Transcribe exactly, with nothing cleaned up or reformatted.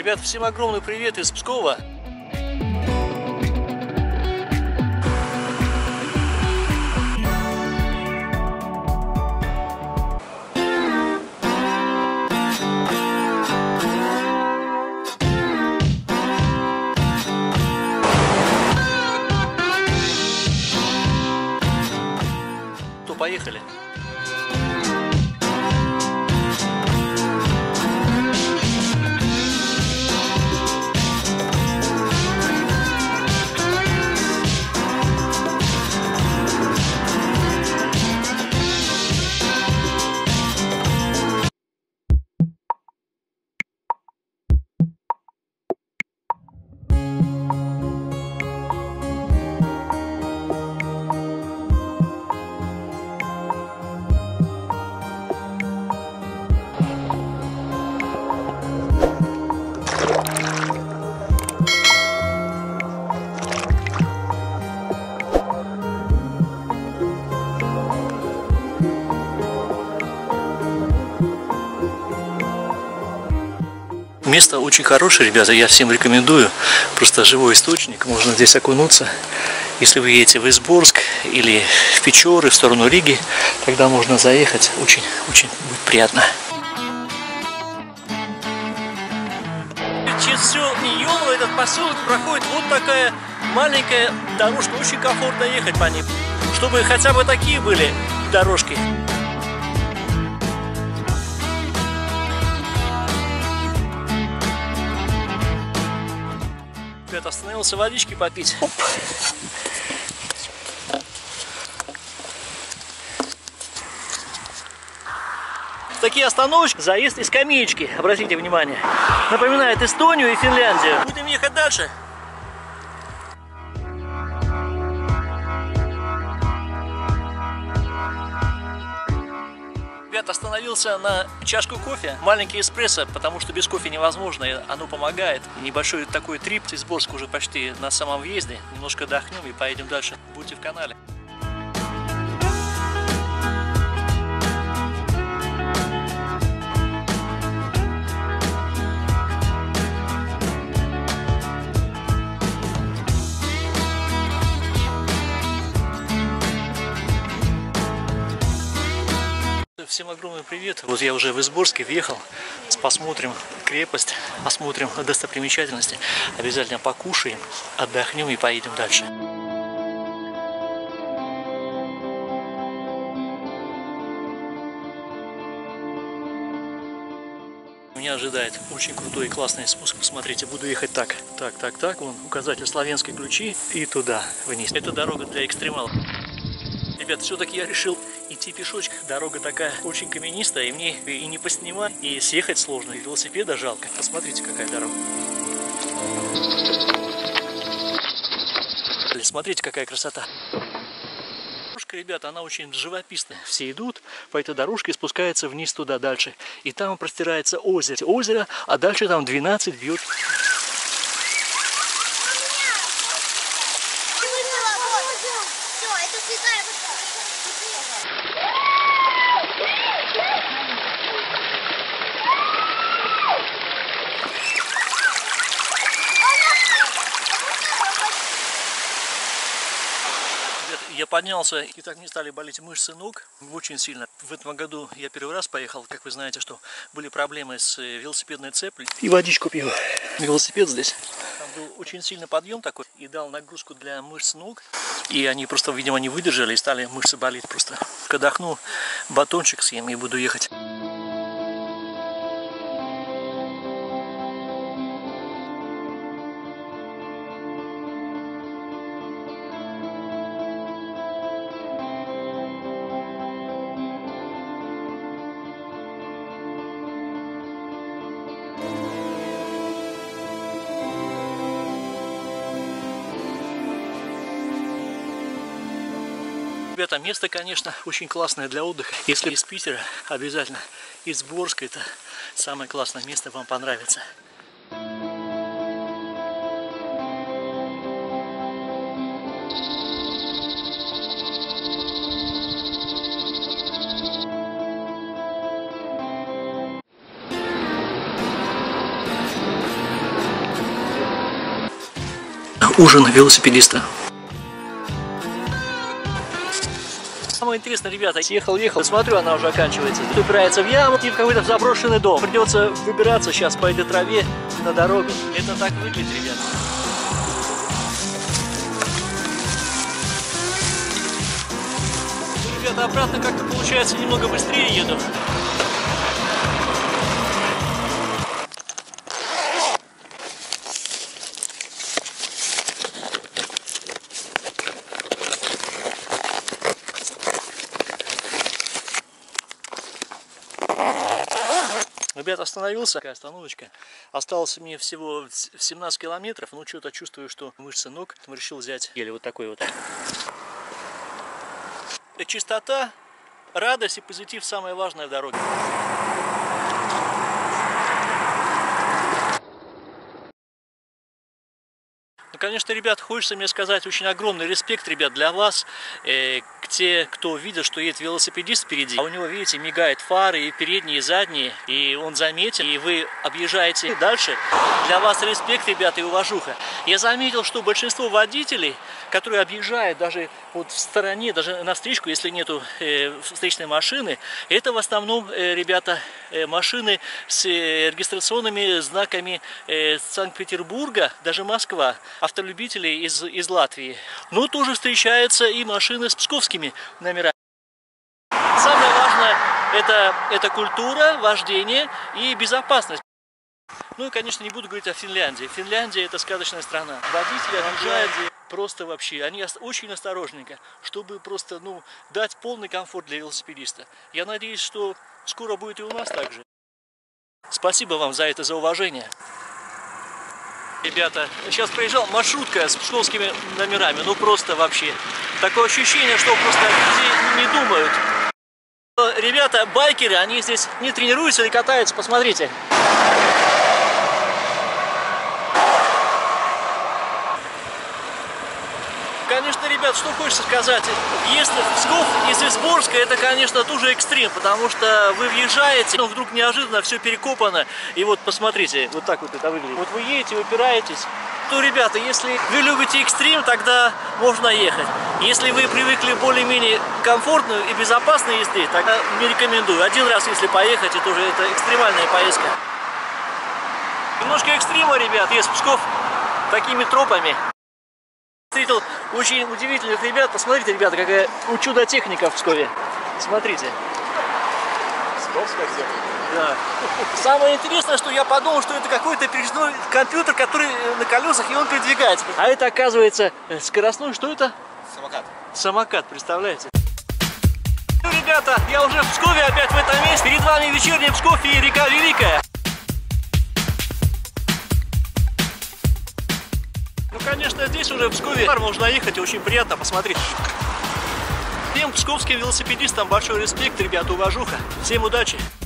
Ребят, всем огромный привет из Пскова. То поехали. Место очень хорошее, ребята, я всем рекомендую. Просто живой источник, можно здесь окунуться. Если вы едете в Изборск или в Печоры, в сторону Риги, тогда можно заехать. Очень, очень будет приятно. Через все Йолово, этот поселок, проходит вот такая маленькая дорожка. Очень комфортно ехать по ней. Чтобы хотя бы такие были дорожки. Ребята, остановился водички попить. Оп. Такие остановочки, заезд и скамеечки, обратите внимание. Напоминает Эстонию и Финляндию. Будем ехать дальше. Остановился на чашку кофе, маленький эспрессо, потому что без кофе невозможно, и оно помогает. Небольшой такой трип, Изборск уже почти на самом въезде, немножко отдохнем и поедем дальше. Будьте в канале. Всем огромный привет. Вот я уже в Изборске въехал. Посмотрим крепость, посмотрим достопримечательности. Обязательно покушаем, отдохнем и поедем дальше. Меня ожидает очень крутой и классный спуск. Посмотрите, буду ехать так. Так, так, так. Вон указатель славянской ключи и туда, вниз. Это дорога для экстремалов. Ребят, все-таки я решил идти пешочком. Дорога такая очень каменистая, и мне и не поснимать, и съехать сложно, и велосипеда жалко. Посмотрите, какая дорога. Смотрите, какая красота. Дорожка, ребята, она очень живописная. Все идут по этой дорожке, спускаются вниз туда дальше. И там простирается озеро. Озеро, а дальше там двенадцать бьет. Я поднялся, и так мне стали болеть мышцы ног очень сильно. В этом году я первый раз поехал, как вы знаете, что были проблемы с велосипедной цеплей. И водичку пью. Велосипед здесь. Там был очень сильный подъем такой, и дал нагрузку для мышц ног. И они просто, видимо, не выдержали, и стали мышцы болеть просто. Отдохну, батончик съем и буду ехать. Ребята, место, конечно, очень классное для отдыха. Если из Питера, обязательно Изборск, это самое классное место, вам понравится. ужин велосипедиста. Самое интересное, ребята, ехал-ехал, смотрю, она уже оканчивается. Упирается в яму и в какой-то заброшенный дом. Придется выбираться сейчас по этой траве на дорогу. Это так выглядит, ребята. Ребята, обратно как-то получается немного быстрее еду. Ребят, остановился, такая остановочка. Осталось мне всего семнадцать километров, но что-то чувствую, что мышцы ног. Решил взять еле вот такой вот. Чистота, радость и позитив самое важное в дороге. Ну, конечно, ребят, хочется мне сказать очень огромный респект, ребят, для вас, э, те, кто видит, что едет велосипедист впереди, а у него, видите, мигают фары и передние, и задние, и он заметен, и вы объезжаете дальше. Для вас респект, ребята, и уважуха. Я заметил, что большинство водителей, которые объезжают даже вот в стороне, даже на встречку, если нету э, встречной машины, это в основном, э, ребята, э, машины с э, регистрационными знаками э, Санкт-Петербурга, даже Москва. Автолюбителей из, из Латвии. Но тоже встречаются и машины с псковскими номерами. Самое важное это, это культура, вождение и безопасность. Ну и, конечно, не буду говорить о Финляндии. Финляндия это сказочная страна. Водители объезжают просто вообще, они очень осторожненько, чтобы просто, ну, дать полный комфорт для велосипедиста. Я надеюсь, что скоро будет и у нас так же. Спасибо вам за это, за уважение. Ребята, сейчас проезжал маршрутка с псковскими номерами, ну просто вообще. Такое ощущение, что просто люди не думают. Ребята, байкеры, они здесь не тренируются или катаются, посмотрите. Конечно, ребят, что хочется сказать, въезд в Псков из Изборска, это, конечно, тоже экстрим, потому что вы въезжаете, но вдруг неожиданно все перекопано, и вот посмотрите, вот так вот это выглядит. Вот вы едете, упираетесь. То, ребята, если вы любите экстрим, тогда можно ехать. Если вы привыкли более-менее комфортную и безопасной езде, тогда не рекомендую. Один раз, если поехать, это уже это экстремальная поездка. Немножко экстрима, ребят, есть Псков такими тропами. Встретил очень удивительных ребят. Посмотрите, ребята, какая чудо-техника в Пскове. Смотрите. Псковская техника. Да. Самое интересное, что я подумал, что это какой-то передвижной компьютер, который на колесах, и он передвигается. А это, оказывается, скоростной, что это? Самокат. Самокат, представляете? Ну, ребята, я уже в Пскове, опять в этом месте. Перед вами вечерний Псков и река Великая. Ну, конечно, здесь уже в Пскове можно ехать, и очень приятно посмотреть. Всем псковским велосипедистам большой респект, ребята, уважуха. Всем удачи!